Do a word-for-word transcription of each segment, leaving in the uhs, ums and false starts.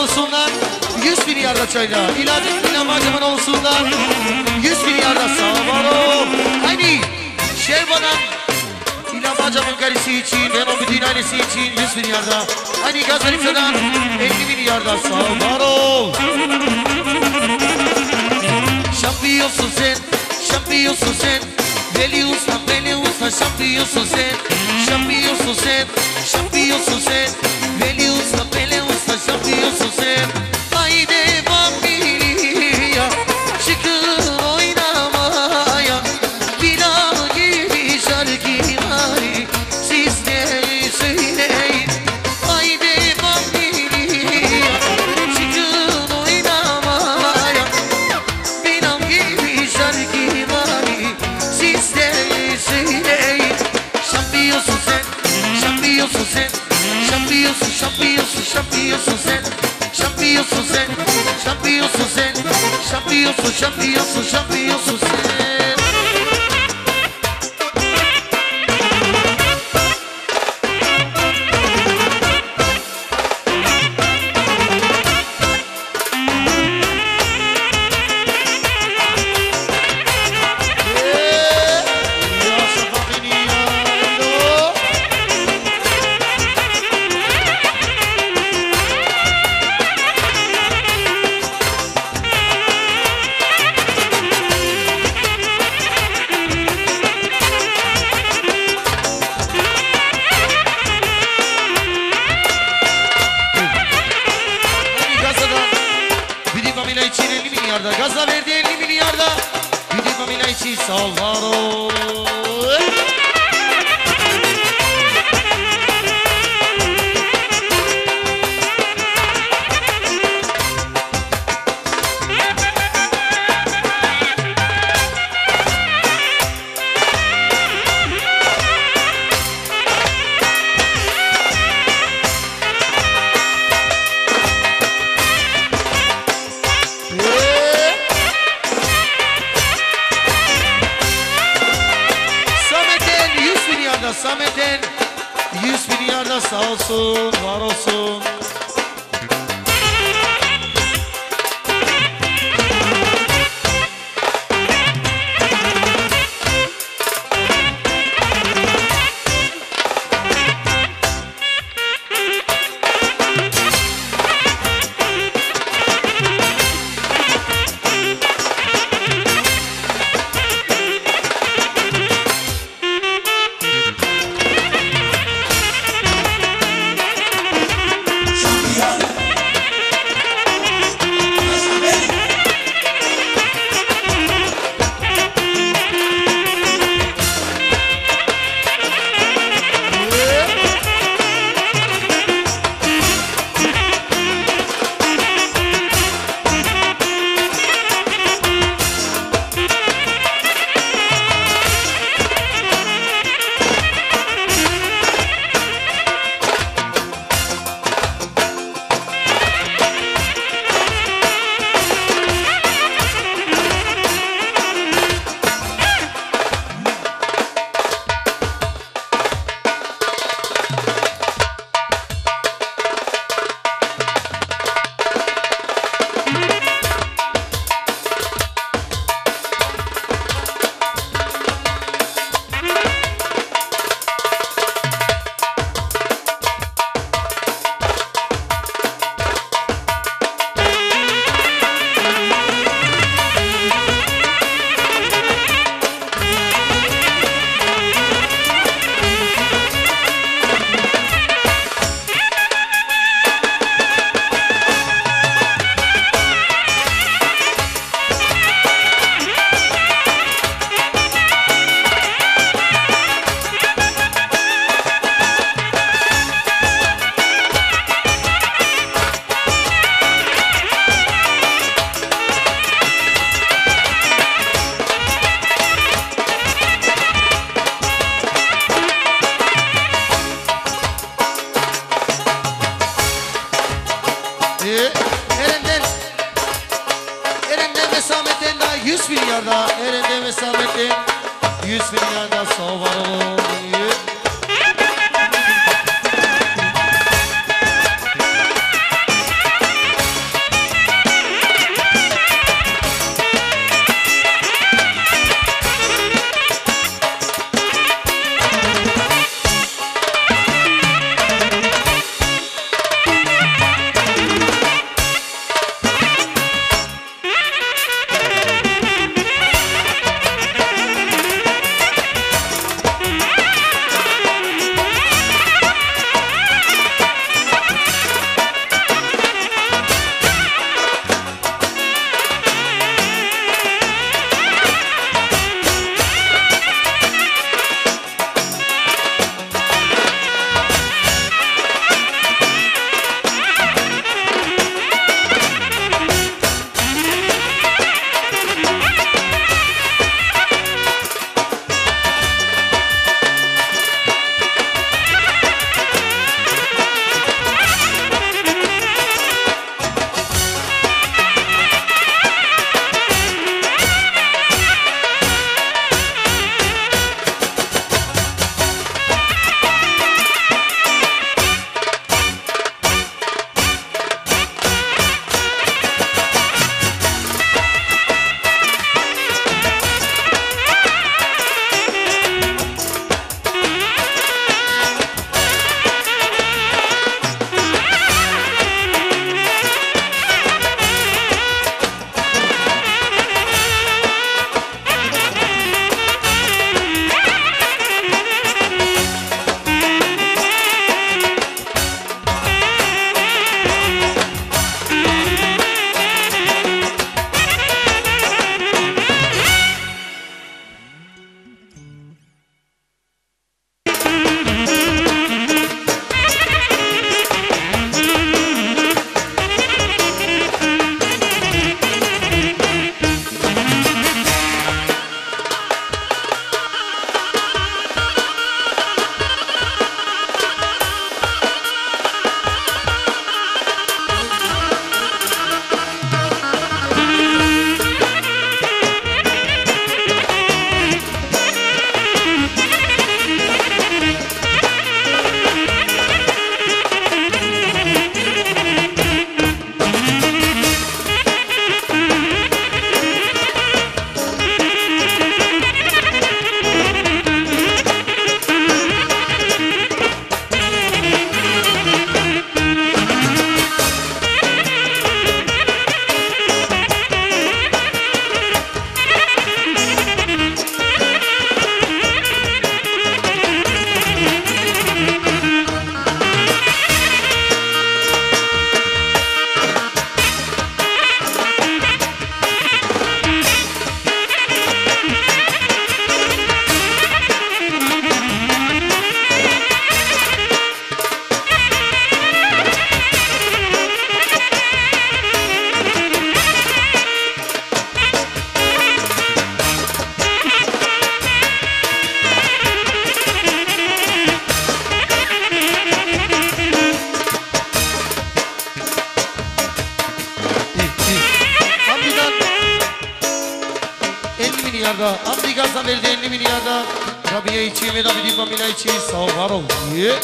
olsunlar yüz milyarda çayda. İlahi inanmacımın olsunlar yüz milyarda sağ var ol. Hani Şervan'ın İnanmacımın karısı için ve o bütün ailesi için yüz milyarda. Hani Gazalife'den elli milyarda sağ var ol. Şampiyonsun sen, şampiyonsun sen. Veli usta, veli usta, şampiyonsun sen. Şampiyonsun sen, şampiyonsun sen. Veli usta, veli usta, şampiyonsun sen. Haydi bambiliya, çıkın oynamaya. Bilal gibi şarkıları siz de söyleyin. Haydi bambiliya, çıkın oynamaya. Bilal gibi şarkıları siz de söyleyin. Şampiyonsun sen, şampiyonsun sen. Şampiyonsun, şampiyonsun, şampiyonsun sen. Şampiyonsun sen, şampiyonsun sen. Şampiyonsun, şampiyonsun, şampiyonsun sen. Gaza verdi elli milyarda. Bir familya için sağ var ol. Samet'in yüz milyarda sağ olsun, var olsun. yüz milyarda Eren'de ve Samet'in yüz milyarda sağ var olun. milyarda. Hamdi Gaz'dan verdi elli milyarda. Rabia için ve Rabbi Familya için sağ var ol. Yeah.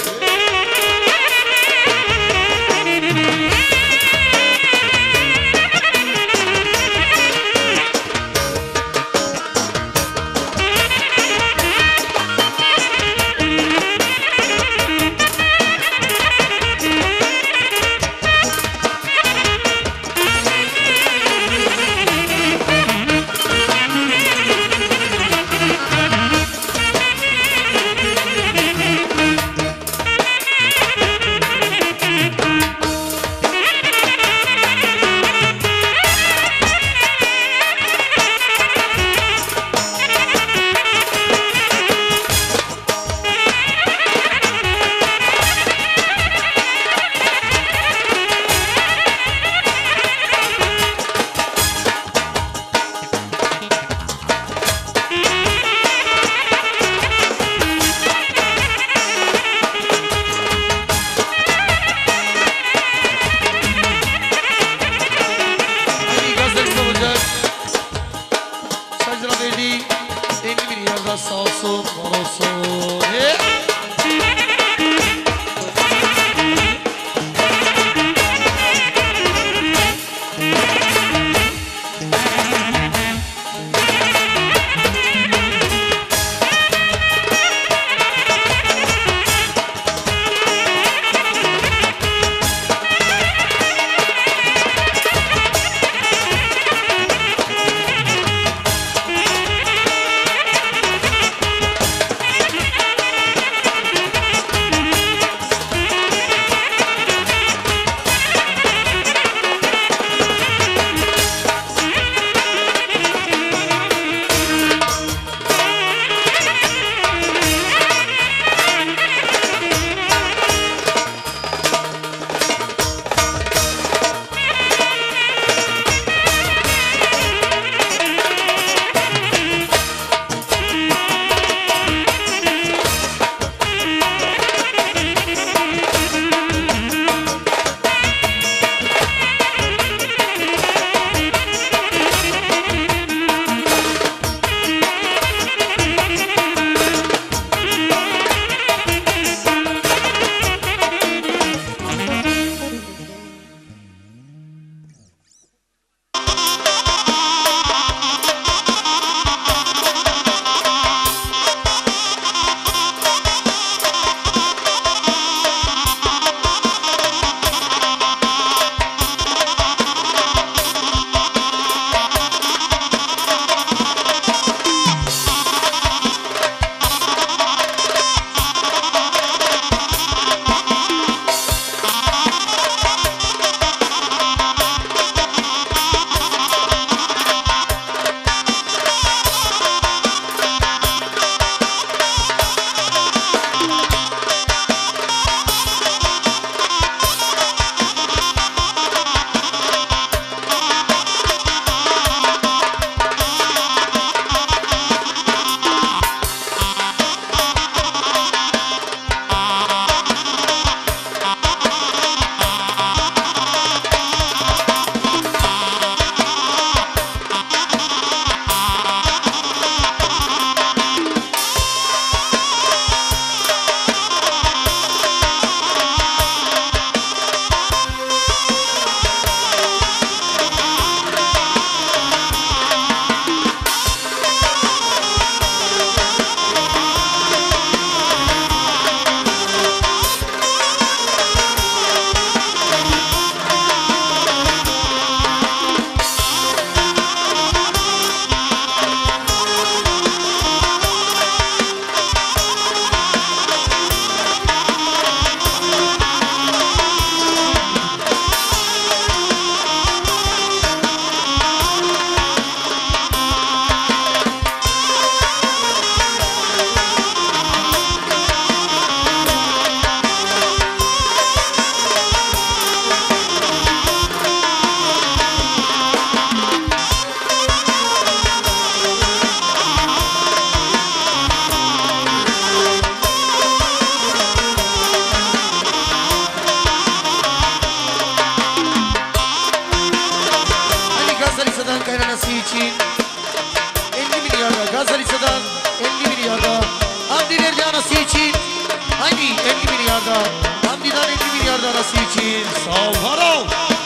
Haydi elli milyarda. Hamdi'den elli milyarda arası için. Sağ ol, var ol.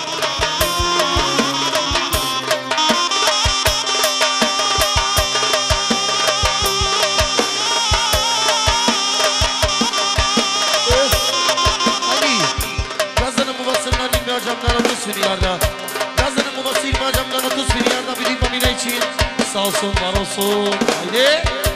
Camdan otuz milyarda. Gazların babası İlmi Camdan otuz milyarda bir familya için. Sağ olsun, var olsun. Haydi.